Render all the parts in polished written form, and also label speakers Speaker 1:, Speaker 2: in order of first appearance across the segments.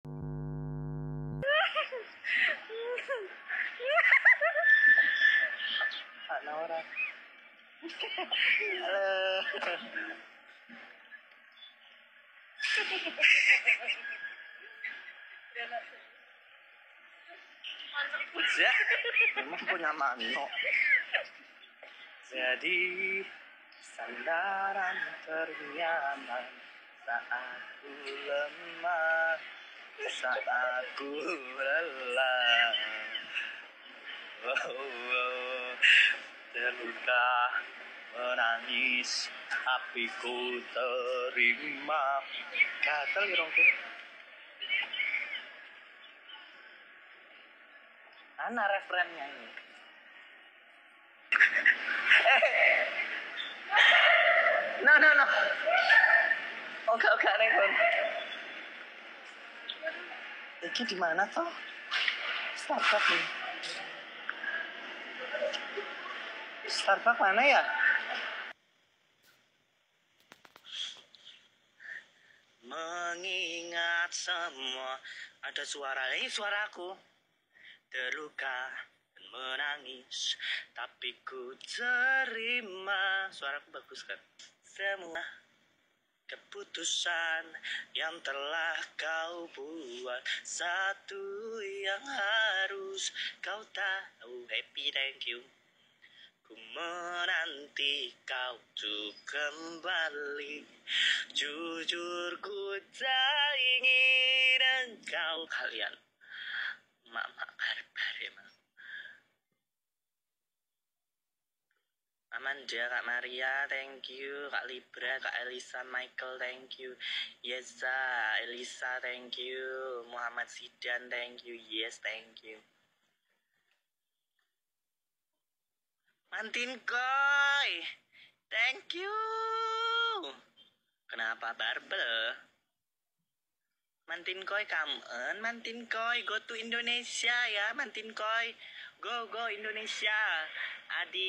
Speaker 1: Kak Naura. Halo. Ya, memang punya mano. Jadi sandaran ternyaman saat ku lemah, saat ku lelah. Terluka menangis, tapi ku terima. Gatel irongku. Mana referennya ini? No. Oke, Neng. Iki di mana toh? Starbucks nih. Starbucks mana ya? Mengingat semua, ada suara ini suaraku. Terluka dan menangis, tapi ku terima. Suaraku bagus kan? Semua keputusan yang telah kau buat, satu yang harus kau tahu. Happy, thank you. Ku menanti kau untuk kembali. Jujur ku tak ingin engkau. Kalian mak barbar emang. Amanda, Kak Maria, thank you. Kak Libra, Kak Elisa, Michael, thank you. Yesa, Elisa, thank you. Muhammad Sidan, thank you. Yes, thank you. Mantin Koy, thank you. Kenapa barbel? Mantin Koy, come on. Mantin Koy, go to Indonesia ya. Mantin Koy, go Indonesia. Adi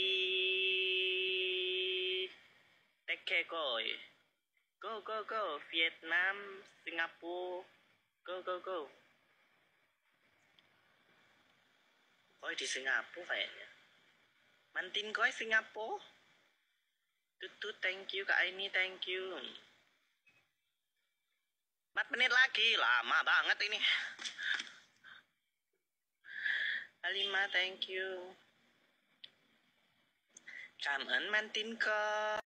Speaker 1: Teke Koy, go Vietnam, Singapura, go. Koy di Singapura kayaknya. Mantin Koy Singapura. Tutu, thank you. Kak Aini, thank you. 4 menit lagi, lama banget ini. Alima, thank you. Come on, Mantin Koy.